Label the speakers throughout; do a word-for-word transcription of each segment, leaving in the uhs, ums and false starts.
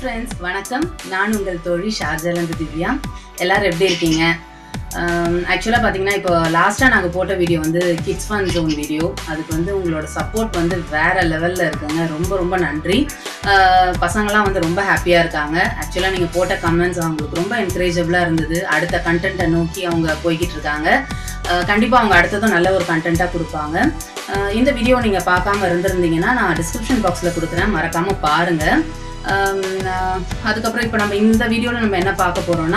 Speaker 1: friends, வணக்கம். நான் உங்கள் தோழி ஷார்ஜாலேந்து திவ்யா. எல்லாரும் எப்படி இருக்கீங்க? ஆக்சுவலாக பார்த்தீங்கன்னா இப்போ லாஸ்ட்டாக நாங்கள் போட்ட வீடியோ வந்து கிட்ஸ் ஃபன் ஜோன் வீடியோ. அதுக்கு வந்து உங்களோட சப்போர்ட் வந்து வேறு லெவலில் இருக்குங்க. ரொம்ப ரொம்ப நன்றி. பசங்களாம் வந்து ரொம்ப ஹாப்பியாக இருக்காங்க. ஆக்சுவலாக நீங்கள் போட்ட கமெண்ட்ஸ் அவங்களுக்கு ரொம்ப என்கரேஜபிளாக இருந்தது. அடுத்த கண்டென்ட்டை நோக்கி அவங்க போய்கிட்டு இருக்காங்க. கண்டிப்பாக அவங்க அடுத்ததும் நல்ல ஒரு கண்டென்ட்டாக கொடுப்பாங்க. இந்த வீடியோ நீங்கள் பார்க்காம இருந்திருந்தீங்கன்னா நான் டிஸ்கிரிப்ஷன் பாக்ஸில் கொடுக்குறேன், மறக்காமல் பாருங்கள். அதுக்கப்புறம் இப்போ நம்ம இந்த வீடியோவில் நம்ம என்ன பார்க்க போகிறோம்னா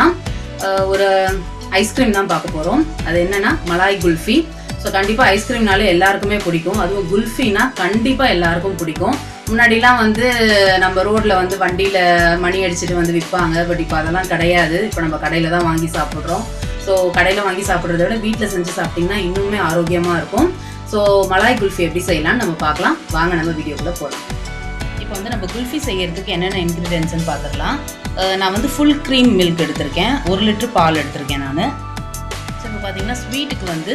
Speaker 1: ஒரு ஐஸ்கிரீம் தான் பார்க்க போகிறோம். அது என்னென்னா மலாய் குல்ஃபி. ஸோ கண்டிப்பாக ஐஸ்கிரீம்னாலே எல்லாருக்குமே பிடிக்கும். அதுவும் குல்ஃபின்னா கண்டிப்பாக எல்லாருக்கும் பிடிக்கும். முன்னாடிலாம் வந்து நம்ம ரோட்டில் வந்து வண்டியில் மணி அடிச்சுட்டு வந்து விற்பாங்க. பட் இப்போ அதெல்லாம் கிடையாது. இப்போ நம்ம கடையில் தான் வாங்கி சாப்பிட்றோம். ஸோ கடையில் வாங்கி சாப்பிட்றத விட வீட்டில் செஞ்சு சாப்பிட்டிங்கன்னா இன்னுமே ஆரோக்கியமாக இருக்கும். ஸோ மலாய் குல்ஃபி எப்படி செய்யலாம்னு நம்ம பார்க்கலாம். வாங்க நம்ம வீடியோக்குள்ளே போகலாம். இப்போ வந்து நம்ம குல்ஃபி செய்யறதுக்கு என்னென்ன இன்க்ரீடியன்ட்ஸ்னு பார்த்துடலாம். நான் வந்து ஃபுல் க்ரீம் மில்க் எடுத்திருக்கேன். ஒரு லிட்டர் பால் எடுத்திருக்கேன் நான். ஸோ இப்போ பார்த்தீங்கன்னா ஸ்வீட்டுக்கு வந்து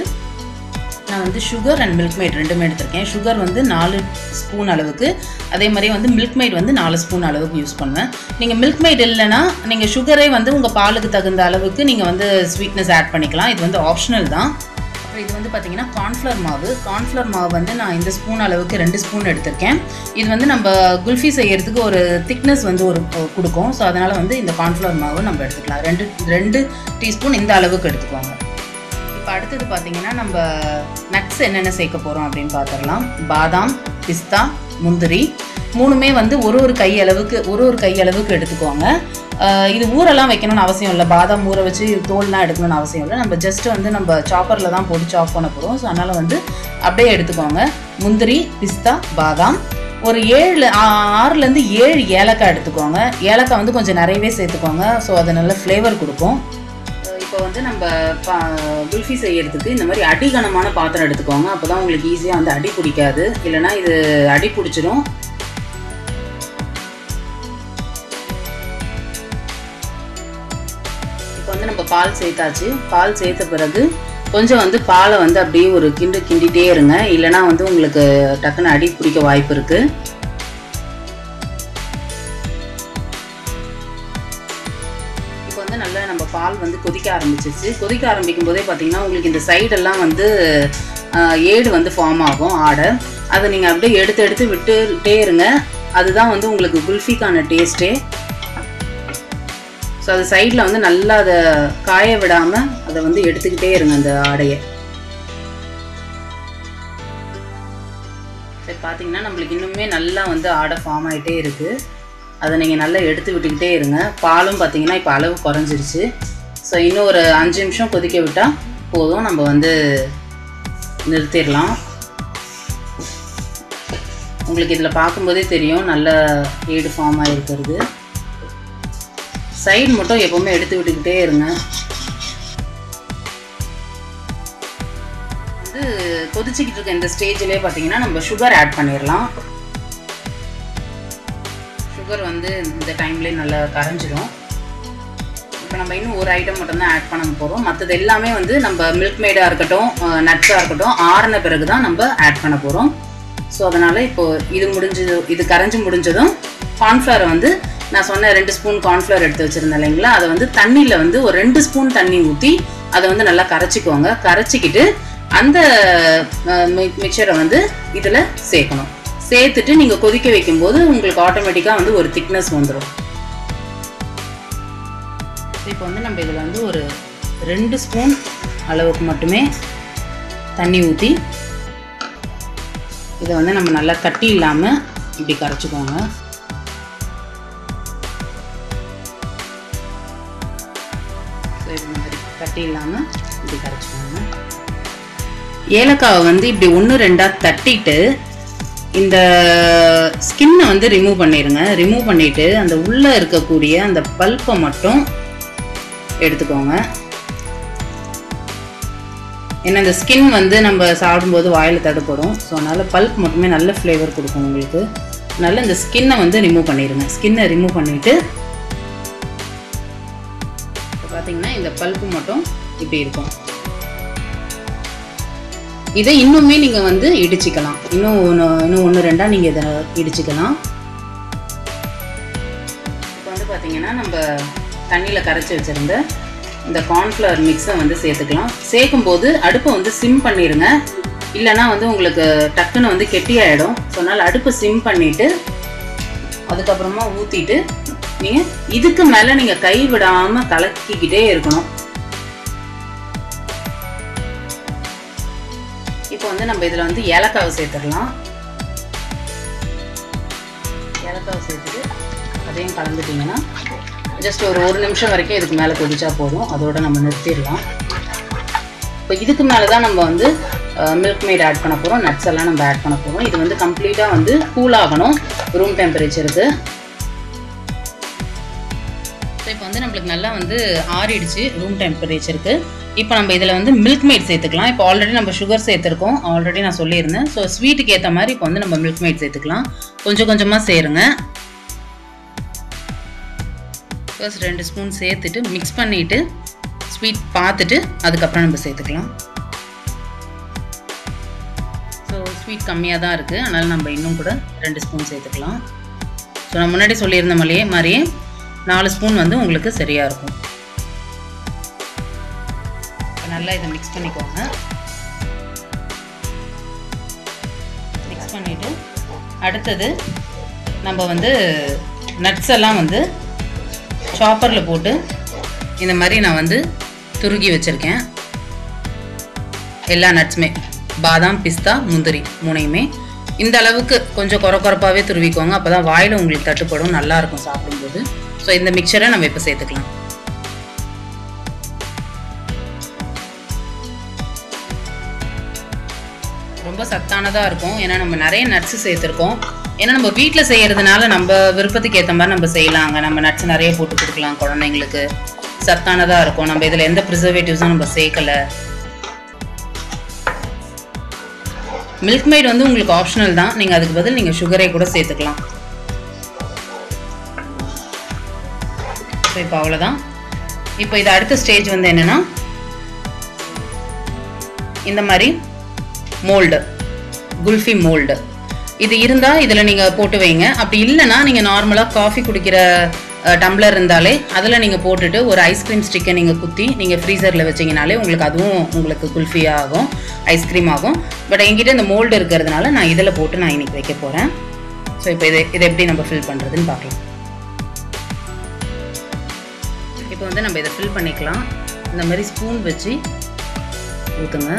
Speaker 1: நான் வந்து சுகர் அண்ட் மில்க் மேட் ரெண்டுமே எடுத்திருக்கேன். சுகர் வந்து நாலு ஸ்பூன் அளவுக்கு, அதே மாதிரி வந்து மில்க் மேட் வந்து நாலு ஸ்பூன் அளவுக்கு யூஸ் பண்ணுவேன். நீங்கள் மில்க் மேட் இல்லைன்னா நீங்கள் சுகரே வந்து உங்கள் பாலுக்கு தகுந்த அளவுக்கு நீங்கள் வந்து ஸ்வீட்னஸ் ஆட் பண்ணிக்கலாம். இது வந்து ஆப்ஷனல் தான். அப்புறம் இது வந்து பார்த்தீங்கன்னா கார்ன்ஃப்ளவர் மாவு. கார்ன்ஃப்ளவர் மாவு வந்து நான் இந்த ஸ்பூன் அளவுக்கு ரெண்டு ஸ்பூன் எடுத்திருக்கேன். இது வந்து நம்ம குல்ஃபி செய்யறதுக்கு ஒரு திக்னஸ் வந்து ஒரு கொடுக்கும். ஸோ அதனால் வந்து இந்த கார்ன்ஃப்ளவர் மாவு நம்ம எடுத்துக்கலாம். ரெண்டு ரெண்டு டீஸ்பூன் இந்த அளவுக்கு எடுத்துக்கோங்க. இப்போ அடுத்தது பார்த்தீங்கன்னா நம்ம நட்ஸ் என்னென்ன சேர்க்க போகிறோம் அப்படின்னு பார்த்துடலாம். பாதாம், பிஸ்தா, முந்திரி மூணுமே வந்து ஒரு ஒரு கை அளவுக்கு ஒரு ஒரு கை அளவுக்கு எடுத்துக்கோங்க. இது ஊரெல்லாம் வைக்கணும்னு அவசியம் இல்லை. பாதாம் ஊற வச்சு தோல்லாம் எடுக்கணும்னு அவசியம் இல்லை. நம்ம ஜஸ்ட்டு வந்து நம்ம சாப்பரில் தான் போட்டு சாப் பண்ண போகிறோம். ஸோ அதனால் வந்து அப்படியே எடுத்துக்கோங்க. முந்திரி, பிஸ்தா, பாதாம், ஒரு ஏழு ஆறுலேருந்து ஏழு ஏலக்காய் எடுத்துக்கோங்க. ஏலக்காய் வந்து கொஞ்சம் நிறையவே சேர்த்துக்கோங்க. ஸோ அது நல்ல ஃப்ளேவர் கொடுக்கும். இப்போ வந்து நம்ம பா குல்ஃபி செய்யறதுக்கு இந்த மாதிரி அடிகனமான பாத்திரம் எடுத்துக்கோங்க. அப்போ தான் உங்களுக்கு ஈஸியாக வந்து அடி பிடிக்காது. இல்லைனா இது அடி பிடிச்சிடும். இப்போ வந்து நம்ம பால் சேர்த்தாச்சு. பால் சேர்த்த பிறகு கொஞ்சம் வந்து பாலை வந்து அப்படியே ஒரு கிண்டு கிண்டிகிட்டே இருங்க. இல்லைனா வந்து உங்களுக்கு டக்குன்னு அடி பிடிக்க வாய்ப்பு இருக்குது. இப்போ வந்து நல்லா நம்ம பால் வந்து கொதிக்க ஆரம்பிச்சிருச்சு. கொதிக்க ஆரம்பிக்கும் போதே பார்த்தீங்கன்னா உங்களுக்கு இந்த சைடெல்லாம் வந்து ஏடு வந்து ஃபார்ம் ஆகும், ஆடை. அதை நீங்கள் அப்படியே எடுத்து எடுத்து விட்டுட்டே இருங்க. அதுதான் வந்து உங்களுக்கு குல்ஃபிக்கான டேஸ்ட்டே. ஸோ அது சைடில் வந்து நல்லா அதை காய விடாமல் அதை வந்து எடுத்துக்கிட்டே இருங்க அந்த ஆடையை. சரி, பார்த்தீங்கன்னா நம்மளுக்கு இன்னுமே நல்லா வந்து ஆடை ஃபார்ம் ஆகிட்டே இருக்குது. அதை நீங்கள் நல்லா எடுத்து விட்டுக்கிட்டே இருங்க. பாலும் பார்த்தீங்கன்னா இப்போ அளவு குறைஞ்சிருச்சு. ஸோ இன்னும் ஒரு அஞ்சு நிமிஷம் கொதிக்க விட்டால் போதும். நம்ம வந்து நிறுத்திடலாம். உங்களுக்கு இதில் பார்க்கும்போதே தெரியும் நல்ல ஏடு ஃபார்ம் ஆகிருக்கிறது. சைடு மட்டும் எப்போவுமே எடுத்து விட்டுக்கிட்டே இருங்க. வந்து கொதிச்சுக்கிட்டு இருக்க இந்த ஸ்டேஜ்லேயே பார்த்தீங்கன்னா நம்ம சுகர் ஆட் பண்ணிடலாம். சுகர் வந்து இந்த டைம்லேயே நல்லா கரைஞ்சிடும். இப்போ நம்ம இன்னும் ஒரு ஐட்டம் மட்டும்தான் ஆட் பண்ண போகிறோம். மற்றது எல்லாமே வந்து நம்ம மில்க் மேடாக இருக்கட்டும், நட்ஸாக இருக்கட்டும், ஆறின பிறகு தான் நம்ம ஆட் பண்ண போகிறோம். ஸோ அதனால் இப்போது இது முடிஞ்சது, இது கரைஞ்சி முடிஞ்சதும் கார்ன்ஃப்ளவரை வந்து நான் சொன்ன ரெண்டு ஸ்பூன் கார்ன்ஃப்ளவர் எடுத்து வச்சுருந்தேன் இல்லைங்களா, அதை வந்து தண்ணியில் வந்து ஒரு ரெண்டு ஸ்பூன் தண்ணி ஊற்றி அதை வந்து நல்லா கரைச்சிக்கோங்க. கரைச்சிக்கிட்டு அந்த மிக்சரை வந்து இதில் சேர்க்கணும். சேர்த்துட்டு நீங்கள் கொதிக்க வைக்கும்போது உங்களுக்கு ஆட்டோமேட்டிக்காக வந்து ஒரு திக்னஸ் வந்துடும். இப்போ வந்து நம்ம இதில் வந்து ஒரு ரெண்டு ஸ்பூன் அளவுக்கு மட்டுமே தண்ணி ஊற்றி இதை வந்து நம்ம நல்லா கட்டி இல்லாமல் இப்படி கரைச்சிக்கோங்க. ஸோ இது மாதிரி கட்டி இல்லாமல் இப்படி கரைச்சிக்கோங்க. ஏலக்காவை வந்து இப்படி ஒன்று ரெண்டாக தட்டிட்டு இந்த ஸ்கின்னை வந்து ரிமூவ் பண்ணிடுங்க. ரிமூவ் பண்ணிவிட்டு அந்த உள்ளே இருக்கக்கூடிய அந்த பல்ப்பை மட்டும் எடுத்துக்கோங்க. ஏன்னா இந்த ஸ்கின் வந்து நம்ம சாப்பிடும்போது வாயில் தடுப்படும். ஸோ அதனால் பல்ப் மட்டுமே நல்ல ஃப்ளேவர் கொடுக்கும் உங்களுக்கு. அதனால் இந்த ஸ்கின்னை வந்து ரிமூவ் பண்ணிடுங்க. ஸ்கின்னை ரிமூவ் பண்ணிவிட்டு இப்போ பார்த்தீங்கன்னா இந்த பல்ப்பு மட்டும் இப்படி இருக்கும். இதை இன்னுமே நீங்கள் வந்து இடிச்சிக்கலாம். இன்னும் ஒன்று இன்னும் ஒன்று ரெண்டாக நீங்கள் இதை இடிச்சிக்கலாம். இப்போ பார்த்தீங்கன்னா நம்ம தண்ணியில் கரைச்சி வச்சுருந்த இந்த கார்ன்ஃப்ளவர் மிக்ஸை வந்து சேர்த்துக்கலாம். சேர்க்கும்போது அடுப்பை வந்து சிம் பண்ணிடுங்க, இல்லைனா வந்து உங்களுக்கு டக்குன்னு வந்து கெட்டியாயிடும். ஸோ அதனால் அடுப்பை சிம் பண்ணிவிட்டு அதுக்கப்புறமா ஊற்றிட்டு நீங்கள் இதுக்கு மேலே நீங்கள் கை விடாமல் கலக்கிக்கிட்டே இருக்கணும். இப்போ வந்து நம்ம இதில் வந்து ஏலக்காவை சேர்த்துடலாம். ஏலக்காவை சேர்த்துட்டு அதையும் கலந்துட்டிங்கன்னா ஜஸ்ட் ஒரு ஒரு நிமிஷம் வரைக்கும் இதுக்கு மேலே கொதிச்சா போதும். அதோட நம்ம நிறுத்திடலாம். இப்போ இதுக்கு மேலே தான் நம்ம வந்து மில்க் மேட் ஆட் பண்ண போகிறோம், நட்ஸ் எல்லாம் நம்ம ஆட் பண்ண போகிறோம். இது வந்து கம்ப்ளீட்டாக வந்து கூல் ஆகணும் ரூம் டெம்பரேச்சருக்கு. ஸோ இப்போ வந்து நம்மளுக்கு நல்லா வந்து ஆறிடுச்சு ரூம் டெம்பரேச்சருக்கு. இப்போ நம்ம இதில் வந்து மில்க் மேட் சேர்த்துக்கலாம். இப்போ ஆல்ரெடி நம்ம சுகர் சேர்த்துருக்கோம், ஆல்ரெடி நான் சொல்லியிருந்தேன். ஸோ ஸ்வீட்டுக்கு ஏற்ற மாதிரி இப்போ வந்து நம்ம மில்க் மேட் சேர்த்துக்கலாம். கொஞ்சம் கொஞ்சமாக சேருங்க. ஃபர்ஸ்ட் ரெண்டு ஸ்பூன் சேர்த்துட்டு மிக்ஸ் பண்ணிவிட்டு ஸ்வீட் பார்த்துட்டு அதுக்கப்புறம் நம்ம சேர்த்துக்கலாம். ஸோ ஸ்வீட் கம்மியாக தான் இருக்குது, அதனால் நம்ம இன்னும் கூட ரெண்டு ஸ்பூன் சேர்த்துக்கலாம். ஸோ நான் முன்னாடி சொல்லியிருந்த மாதிரியே மாதிரியே நாலு ஸ்பூன் வந்து உங்களுக்கு சரியாக இருக்கும். நல்லா இதை மிக்ஸ் பண்ணிக்கோங்க. மிக்ஸ் பண்ணிவிட்டு அடுத்தது நம்ம வந்து நட்ஸ் எல்லாம் வந்து சாப்பரில் போட்டு இந்த மாதிரி நான் வந்து துருகி வச்சுருக்கேன். எல்லா நட்ஸுமே பாதாம், பிஸ்தா, முந்திரி மூணையுமே இந்த அளவுக்கு கொஞ்சம் குறை குறைப்பாகவே துருவிக்கோங்க. அப்போ தான் வாயில் உங்களுக்கு தட்டுப்படும், நல்லாயிருக்கும் சாப்பிடும்போது. ஸோ இந்த மிக்சரை நம்ம இப்போ சேர்த்துக்கலாம். ரொம்ப சத்தானதாக இருக்கும், ஏன்னா நம்ம நிறைய நட்ஸு சேர்த்துருக்கோம். ஏன்னா நம்ம வீட்டில் செய்கிறதுனால நம்ம விருப்பத்துக்கு ஏற்ற மாதிரி நம்ம செய்யலாங்க. நம்ம நட்ஸ் நிறைய போட்டு கொடுக்கலாம் குழந்தைங்களுக்கு, சத்தானதாக இருக்கும். நம்ம இதில் எந்த ப்ரிசர்வேட்டிவ்ஸும் நம்ம சேர்க்கலை. மில்க் மேட் வந்து உங்களுக்கு ஆப்ஷனல் தான், நீங்கள் அதுக்கு பதில் நீங்கள் சுகரை கூட சேர்த்துக்கலாம். ஸோ இப்போ அவ்வளோதான். இப்போ இது அடுத்த ஸ்டேஜ் வந்து என்னென்னா, இந்த மாதிரி மோல்டு, குல்ஃபி மோல்டு இது இருந்தால் இதில் நீங்கள் போட்டு வைங்க. அப்படி இல்லைன்னா நீங்கள் நார்மலாக காஃபி குடிக்கிற டம்ளர் இருந்தாலே அதில் நீங்கள் போட்டுட்டு ஒரு ஐஸ்கிரீம் ஸ்டிக்கை நீங்கள் குத்தி நீங்கள் ஃப்ரீசரில் வச்சிங்கனாலே உங்களுக்கு அதுவும் உங்களுக்கு குல்ஃபியாக ஆகும், ஐஸ்கிரீம் ஆகும். பட் என்கிட்ட இந்த மோல்டு இருக்கிறதுனால நான் இதில் போட்டு நான் இன்றைக்கி வைக்க போகிறேன். ஸோ இப்போ இதை இதை எப்படி நம்ம ஃபில் பண்ணுறதுன்னு பார்க்கலாம். இப்போ வந்து நம்ம இதை ஃபில் பண்ணிக்கலாம். இந்த மாதிரி ஸ்பூன் வச்சு ஊற்றுங்க.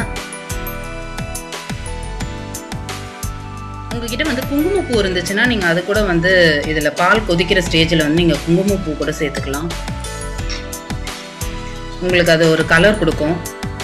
Speaker 1: உங்ககிட்ட வந்து குங்குமப்பூ இருந்துச்சுன்னா நீங்கள் அது கூட வந்து இதில் பால் கொதிக்கிற ஸ்டேஜில் வந்து நீங்கள் குங்குமப்பூ கூட சேர்த்துக்கலாம். உங்களுக்கு அது ஒரு கலர் கொடுக்கும்.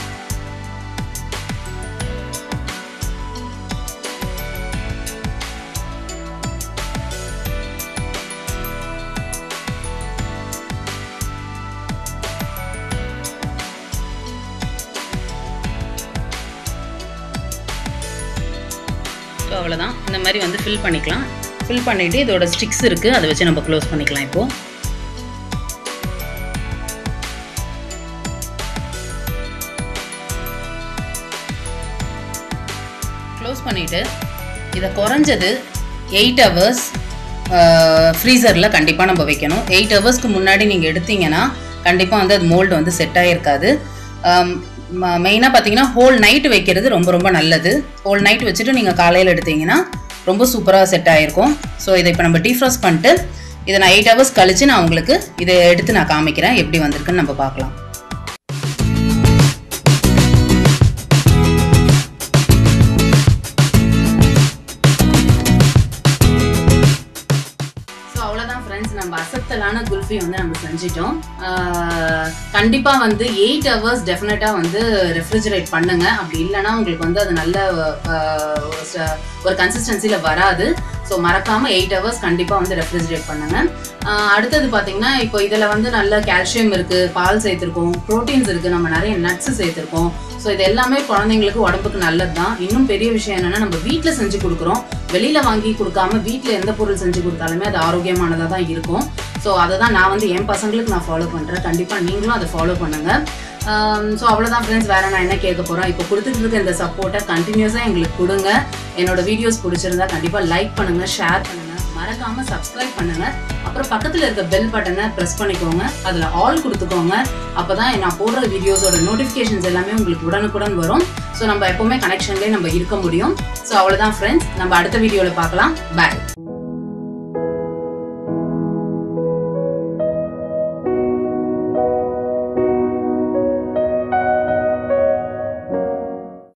Speaker 1: ஸோ அவ்வளோதான். இந்த மாதிரி வந்து ஃபில் பண்ணிக்கலாம். ஃபில் பண்ணிவிட்டு இதோட ஸ்டிக்ஸ் இருக்குது, அதை வச்சு நம்ம க்ளோஸ் பண்ணிக்கலாம். இப்போது க்ளோஸ் பண்ணிவிட்டு இதை குறைஞ்சது எயிட் ஹவர்ஸ் ஃப்ரீசரில் கண்டிப்பாக நம்ம வைக்கணும். எயிட் ஹவர்ஸ்க்கு முன்னாடி நீங்கள் எடுத்தீங்கன்னா கண்டிப்பாக வந்து அது மோல்டு வந்து செட் ஆகிருக்காது. மெயினாக பார்த்தீங்கன்னா ஹோல் நைட்டு வைக்கிறது ரொம்ப ரொம்ப நல்லது. ஹோல் நைட் வச்சுட்டு நீங்கள் காலையில் எடுத்தீங்கன்னா ரொம்ப சூப்பராக செட் ஆகிருக்கும். ஸோ இதை இப்போ நம்ம டீஃப்ராஸ்ட் பண்ணிட்டு இதை நான் எயிட் ஹவர்ஸ் கழித்து நான் உங்களுக்கு இதை எடுத்து நான் காமிக்கிறேன், எப்படி வந்திருக்குன்னு நம்ம பார்க்கலாம். நம்ம அசத்தலான குல்ஃபி வந்து நம்ம செஞ்சிட்டோம். கண்டிப்பாக வந்து எயிட் ஹவர்ஸ் டெஃபினட்டாக வந்து ரெஃப்ரிஜரேட் பண்ணுங்க. அப்படி இல்லைன்னா உங்களுக்கு வந்து அது நல்ல ஒரு கன்சிஸ்டன்சியில் வராது. ஸோ மறக்காமல் எயிட் ஹவர்ஸ் கண்டிப்பாக வந்து ரெஃப்ரிஜரேட் பண்ணுங்க. அடுத்தது பார்த்தீங்கன்னா இப்போ இதில் வந்து நல்ல கால்சியம் இருக்குது, பால் சேர்த்துருக்கோம், ப்ரோட்டீன்ஸ் இருக்குது, நம்ம நிறைய நட்ஸு சேர்த்துருக்கோம். ஸோ இது எல்லாமே குழந்தைங்களுக்கு உடம்புக்கு நல்லது தான். இன்னும் பெரிய விஷயம் என்னென்னா நம்ம வீட்டில் செஞ்சு கொடுக்குறோம், வெளியில் வாங்கி கொடுக்காம வீட்டில் எந்த பொருள் செஞ்சு கொடுத்தாலுமே அது ஆரோக்கியமானதாக தான் இருக்கும். ஸோ அதை தான் நான் வந்து என் பசங்களுக்கு நான் ஃபாலோ பண்ணுறேன். கண்டிப்பாக நீங்களும் அதை ஃபாலோ பண்ணுங்கள். ஸோ அவ்வளோதான் ஃப்ரெண்ட்ஸ், வேறு நான் என்ன கேட்க போகிறேன். இப்போ கொடுத்துட்டு இருக்க இந்த சப்போர்ட்டை கண்டினியூஸாக எங்களுக்கு கொடுங்க. என்னோட வீடியோஸ் பிடிச்சிருந்தா கண்டிப்பாக லைக் பண்ணுங்கள், ஷேர் பண்ணுங்கள், மறக்காம சப்ஸ்கிரைப் பண்ணுங்க. அப்புறம் பக்கத்துல இருக்க பெல் பட்டனை பிரஸ் பண்ணிக்கோங்க. அதுல ஆல் கொடுத்துக்கோங்க. அப்பதான் நான் போடுற வீடியோஸோட நோட்டிபிகேஷன்ஸ் எல்லாமே உங்களுக்கு உடனுக்குடன் வரும். ஸோ நம்ம எப்பவுமே கனெக்ஷன்லேயே நம்ம இருக்க முடியும். ஸோ அவ்வளோதான் ஃப்ரெண்ட்ஸ், நம்ம அடுத்த வீடியோவில் பார்க்கலாம். பாய்.